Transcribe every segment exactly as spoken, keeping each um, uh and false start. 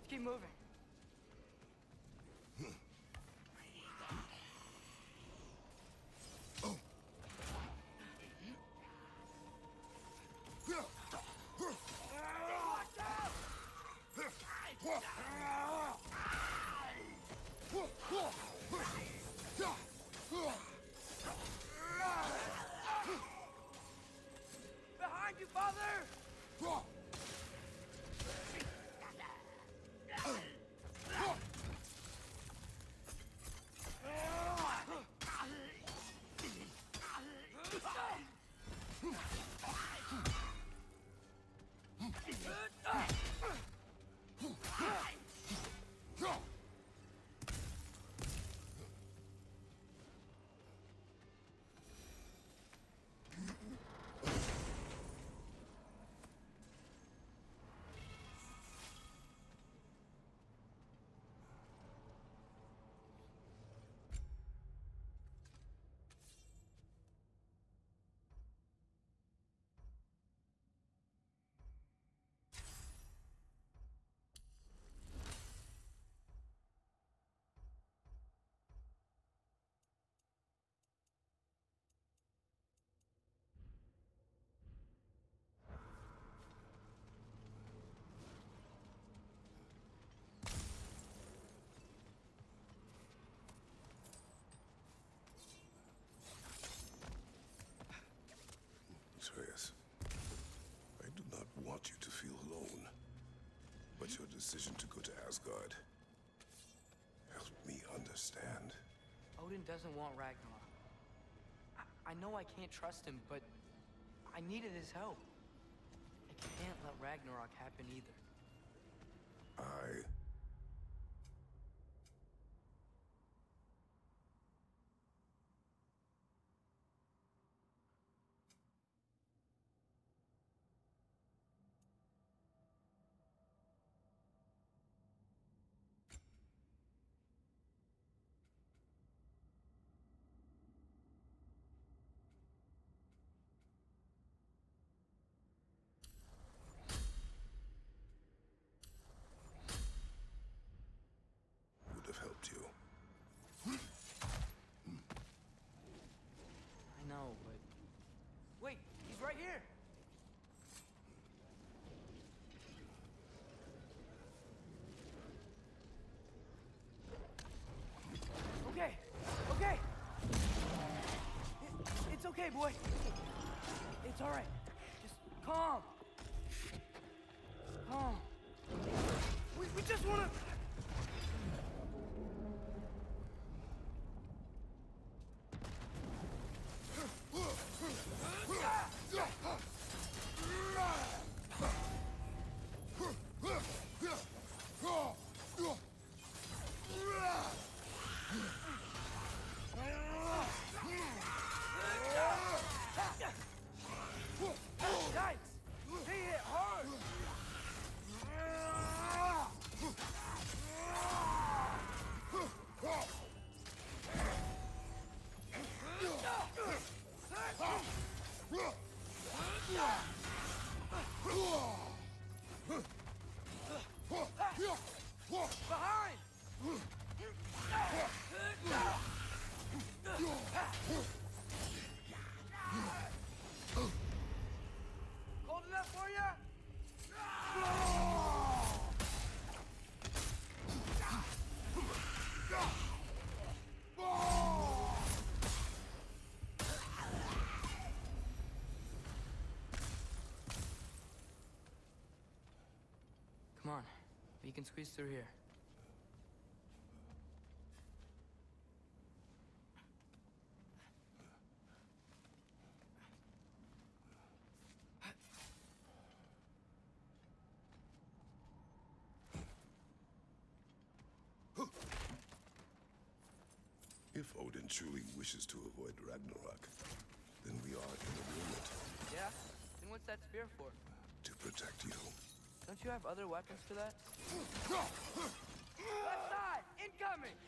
Let's keep moving. Behind you, father! Atreus, I do not want you to feel alone, but your decision to go to Asgard helped me understand. Odin doesn't want Ragnarok. I, I know I can't trust him, but I needed his help. I can't let Ragnarok happen either. I... have helped you. I know, but... Wait, he's right here! Okay, okay! It, it's okay, boy. It's all right. Just calm. Calm. We, we just wanna... Yikes! He hit hard! Behind! Cold enough for you? Come on, we can squeeze through here. If Odin truly wishes to avoid Ragnarok, then we are in agreement. Yeah? Then what's that spear for? To protect you. Don't you have other weapons for that? Left side! Incoming!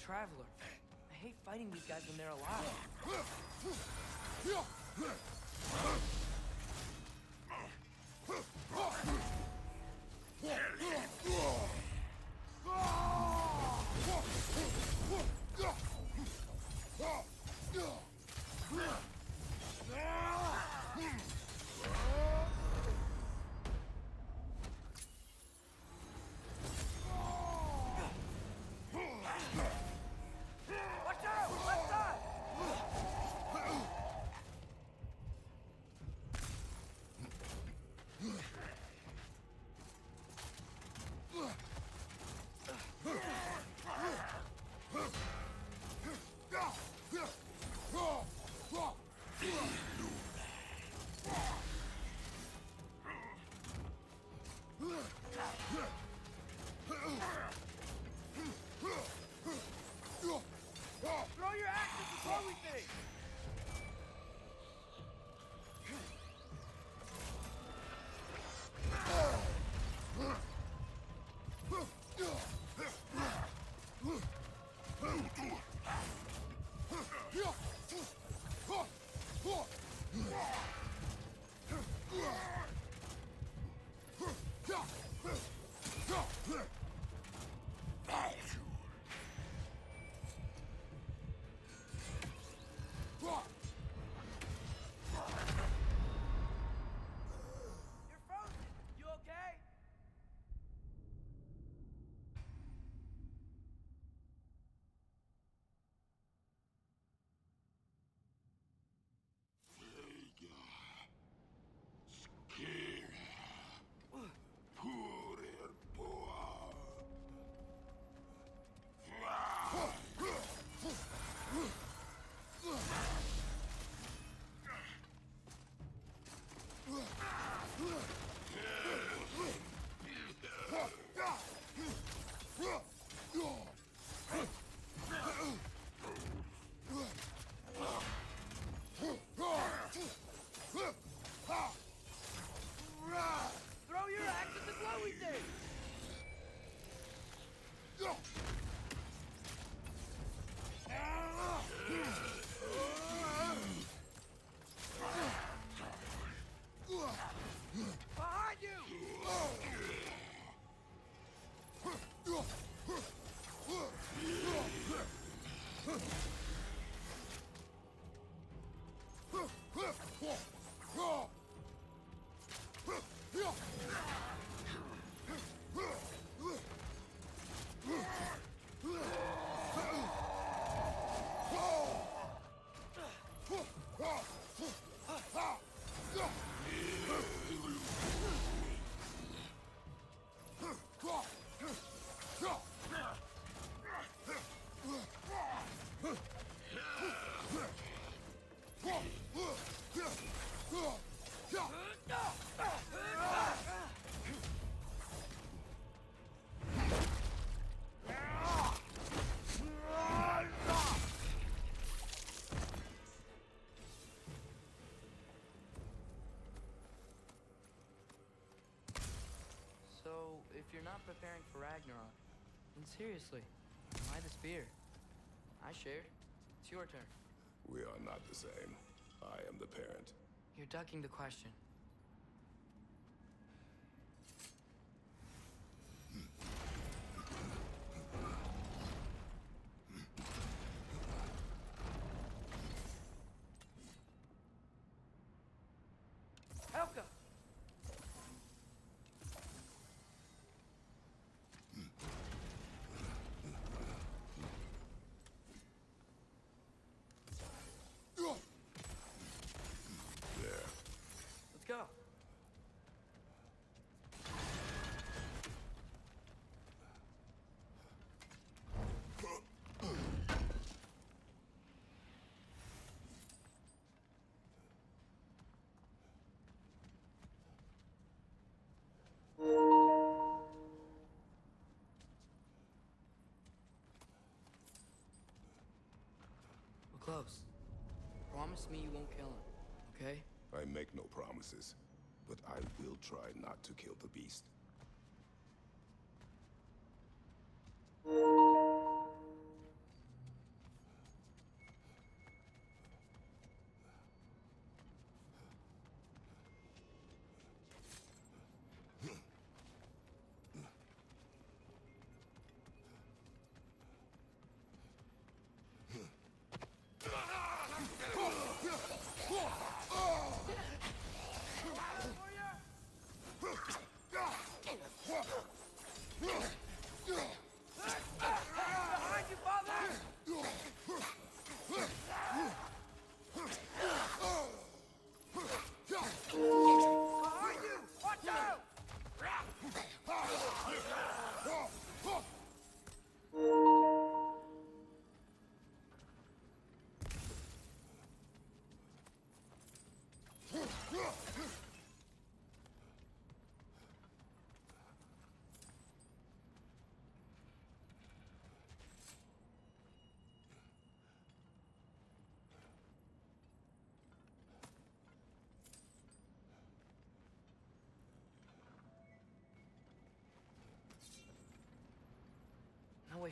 traveler. I hate fighting these guys when they're alive. Throw your axe at the glowy thing! You're frozen! You okay? Throw your axe at the glowy thing! Behind you! So, if you're not preparing for Ragnarok, then seriously, why the spear? I shared. It's your turn. We are not the same. I am the parent. You're ducking the question. Helka! There. Let's go. We're close. Promise me you won't kill him, okay? I make no promises, but I will try not to kill the beast.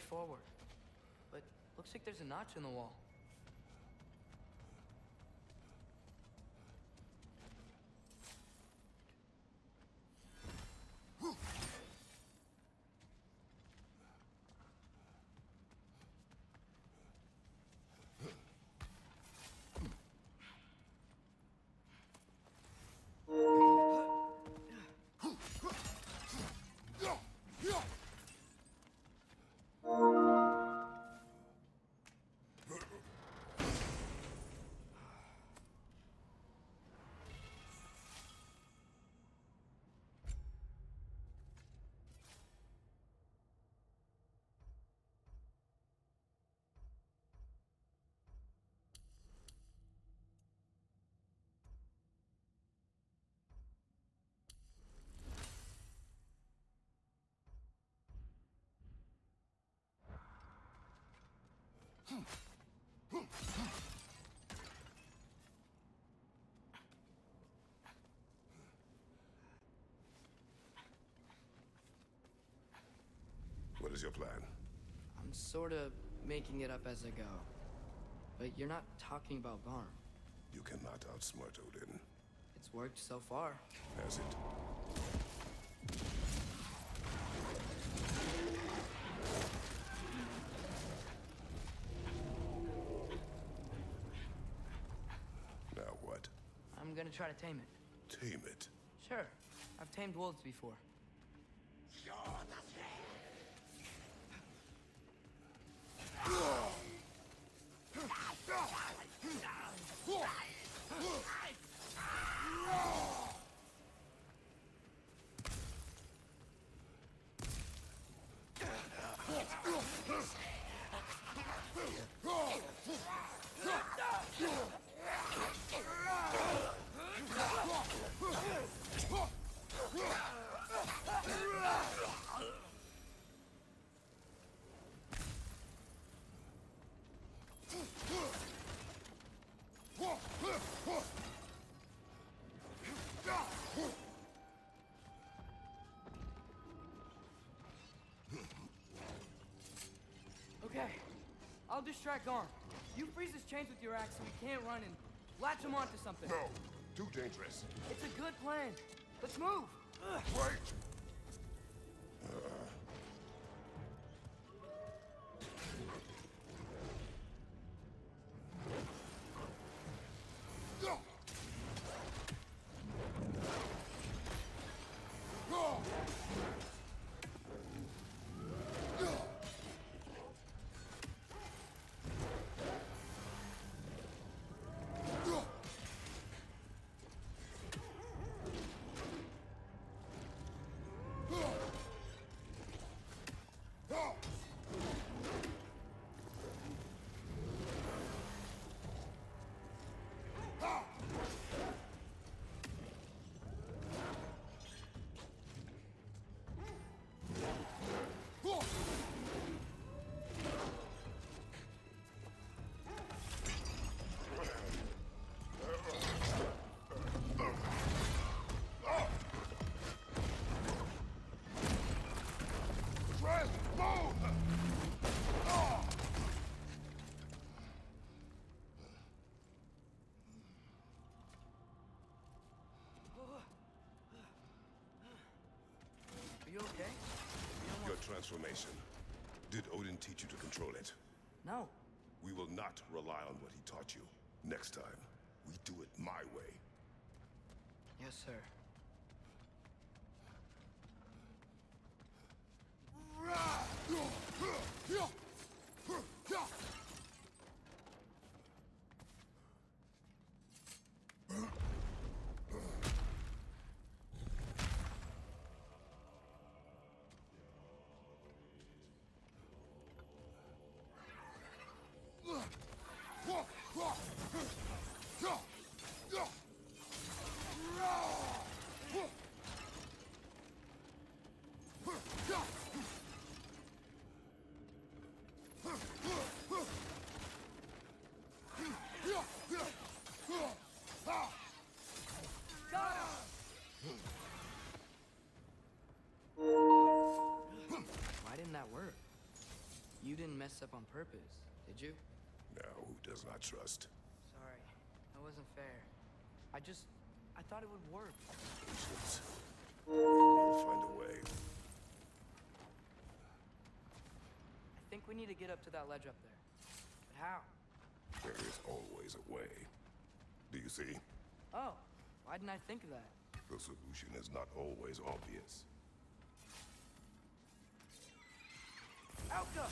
forward. But looks like there's a notch in the wall. What is your plan? I'm sort of making it up as I go. But you're not talking about Garm. You cannot outsmart Odin. It's worked so far. Has it? Now what? I'm gonna try to tame it. Tame it. Sure. I've tamed wolves before. Okay, I'll distract Garm. You freeze his chains with your axe so he can't run and latch him onto something. No, too dangerous. It's a good plan. Let's move. Ugh. Wait! Are you okay? Your transformation. Did Odin teach you to control it? No. We will not rely on what he taught you. Next time, we do it my way. Yes, sir. mess up on purpose, did you? Now, who does not trust? Sorry, that wasn't fair. I just... I thought it would work. Patience. We'll find a way. I think we need to get up to that ledge up there. But how? There is always a way. Do you see? Oh, why didn't I think of that? The solution is not always obvious. Alka!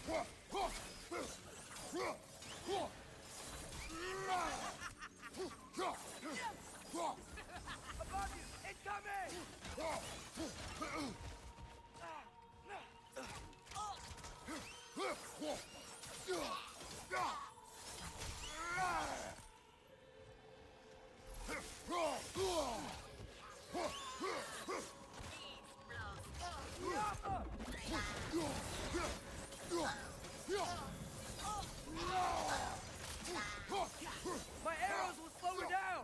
Above you! Incoming! My arrows will slow her down!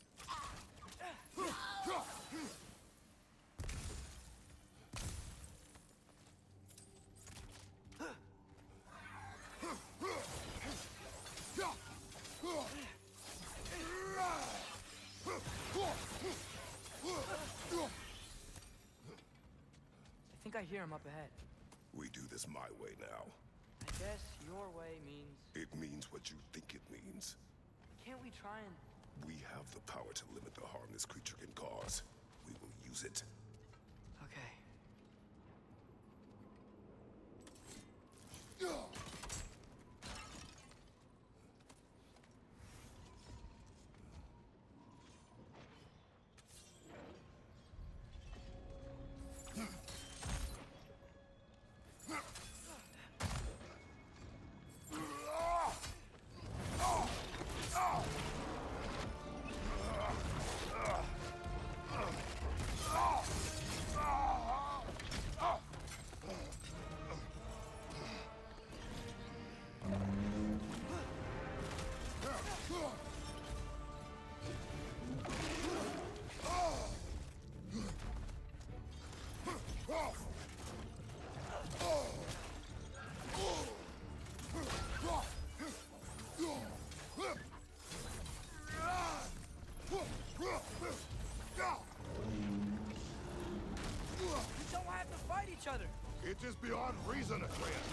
I think I hear him up ahead. We do this my way now. I guess your way means... It means what you think it means. Can't we try and... We have the power to limit the harm this creature can cause. We will use it. Okay. Other. It is beyond reason, Atreus.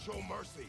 show mercy.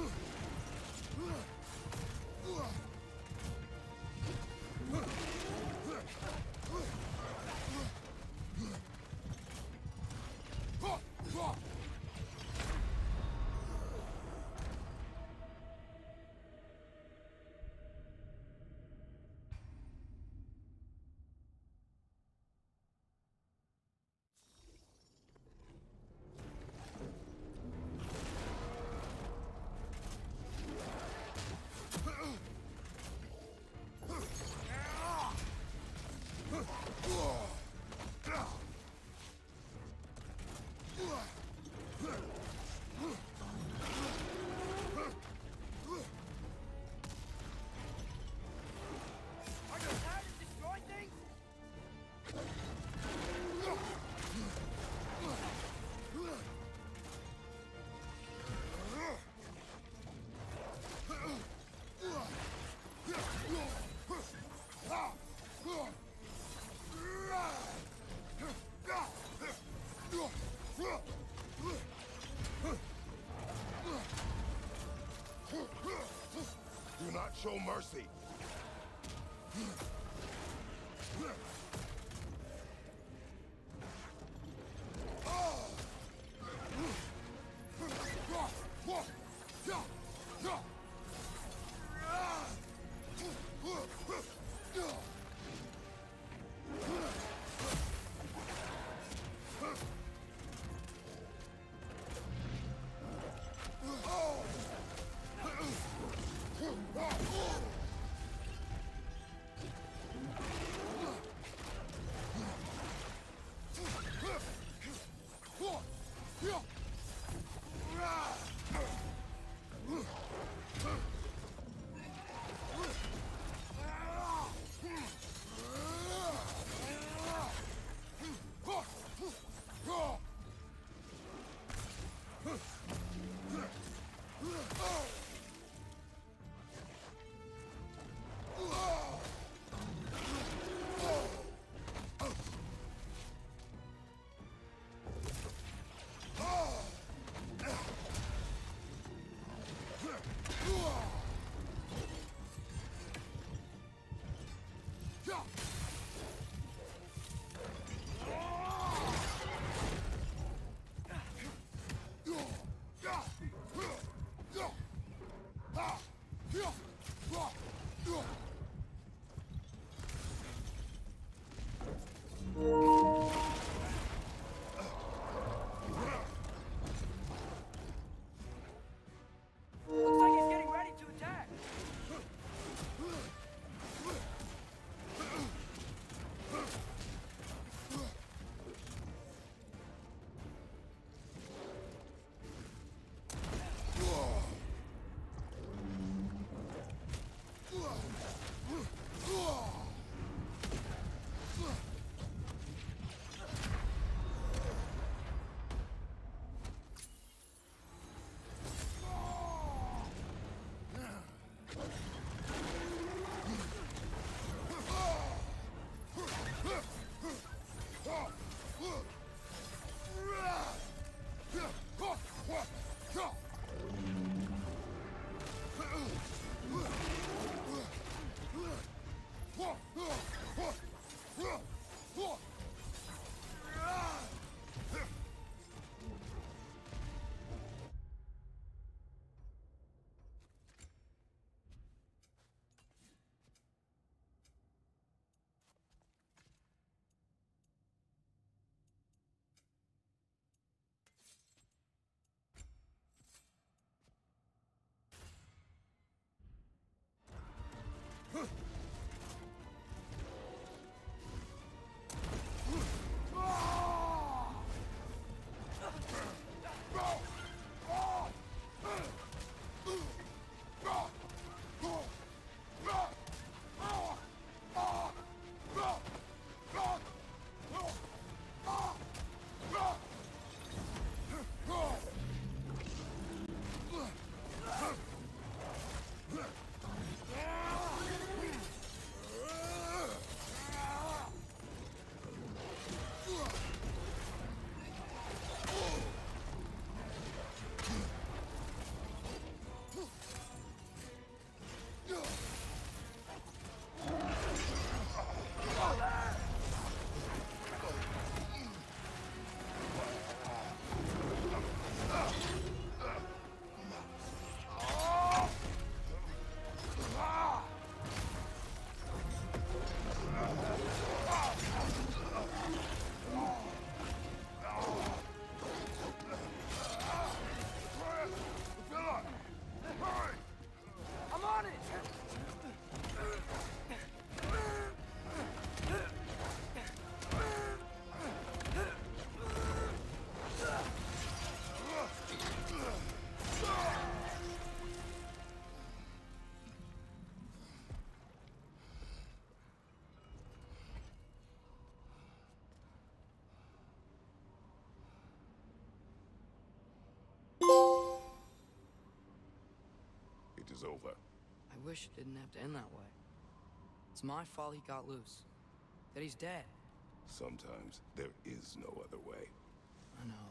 Do not show mercy. It is over. I wish it didn't have to end that way. It's my fault he got loose. That he's dead. Sometimes there is no other way. I know.